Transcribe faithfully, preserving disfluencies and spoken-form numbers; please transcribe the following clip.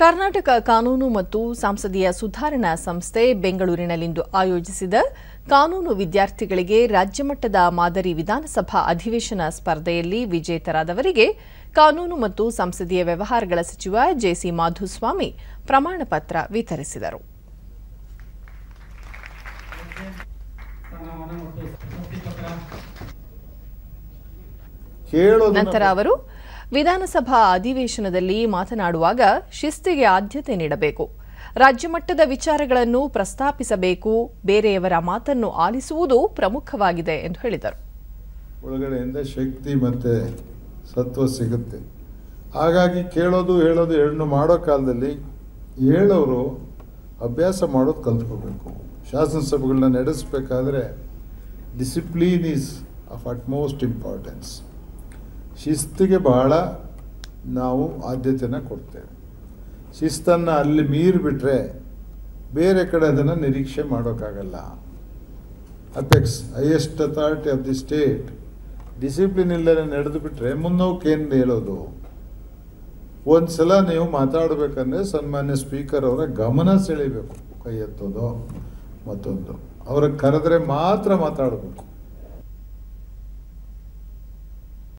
ಕರ್ನಾಟಕ ಕಾನೂನು ಮತ್ತು ಸಂಸದೀಯ ಸುಧಾರಣಾ ಸಂಸ್ಥೆ ಬೆಂಗಳೂರಿನಲ್ಲಿಂದು ಆಯೋಜಿಸಿದ ಕಾನೂನು ವಿದ್ಯಾರ್ಥಿಗಳಿಗೆ ರಾಜ್ಯಮಟ್ಟದ ಮಾದರಿ ವಿಧಾನಸಭಾ ಅಧಿವೇಶನ ಸ್ಪರ್ಧೆಯಲ್ಲಿ ವಿಜೇತರಾದವರಿಗೆ ಕಾನೂನು ಮತ್ತು ಸಂಸದೀಯ ವ್ಯವಹಾರಗಳ ಸಚಿವ ಜೆಸಿ ಮಾಧುಸ್ವಾಮಿ ಪ್ರಮಾಣ ಪತ್ರ ವಿತರಿಸಿದರು. ನಂತರ ಅವರು ವಿಧಾನಸಭಾ ಅಧಿವೇಶನದಲ್ಲಿ ಮಾತನಾಡುವಾಗ ಶಿಸ್ತಿಗೆ ಆದ್ಯತೆ ನೀಡಬೇಕು, ರಾಜ್ಯಮಟ್ಟದ ವಿಚಾರಗಳನ್ನು ಪ್ರಸ್ತಾಪಿಸಬೇಕು, ಬೇರೆಯವರ ಮಾತನ್ನು ಆಲಿಸುವುದು ಪ್ರಮುಖವಾಗಿದೆ ಎಂದು ಹೇಳಿದರು. ಒಳಗಡೆಯಿಂದ ಶಕ್ತಿ ಮತ್ತೆ ಸತ್ವ ಸಿಗುತ್ತೆ. ಹಾಗಾಗಿ ಕೇಳೋದು ಹೇಳೋದು ಎರಡನ್ನೂ ಮಾಡೋ ಕಾಲದಲ್ಲಿ ಹೇಳೋರು ಅಭ್ಯಾಸ ಮಾಡೋದು ಕಲ್ತ್ಕೋಬೇಕು. ಶಾಸನಸಭೆಗಳನ್ನ ನಡೆಸಬೇಕಾದ್ರೆ discipline is of utmost importance. ಶಿಸ್ತಿಗೆ ಬಹಳ ನಾವು ಆದ್ಯತೆಯನ್ನು ಕೊಡ್ತೇವೆ. ಶಿಸ್ತನ್ನು ಅಲ್ಲಿ ಮೀರಿಬಿಟ್ರೆ ಬೇರೆ ಕಡೆ ಅದನ್ನು ನಿರೀಕ್ಷೆ ಮಾಡೋಕ್ಕಾಗಲ್ಲ. Apex highest authority of the state discipline ಇಲ್ಲದೆ ನಡೆದು ಬಿಟ್ಟರೆ ಮುನ್ನೋಕೇನು ಹೇಳೋದು. ಒಂದು ಸಲ ನೀವು ಮಾತಾಡಬೇಕಂದ್ರೆ ಸನ್ಮಾನ್ಯ ಸ್ಪೀಕರ್ ಅವರ ಗಮನ ಸೆಳೀಬೇಕು. ಕೈ ಎತ್ತೋದು ಮತ್ತೊಂದು ಅವ್ರಿಗೆ ಕರೆದ್ರೆ ಮಾತ್ರ ಮಾತಾಡಬೇಕು.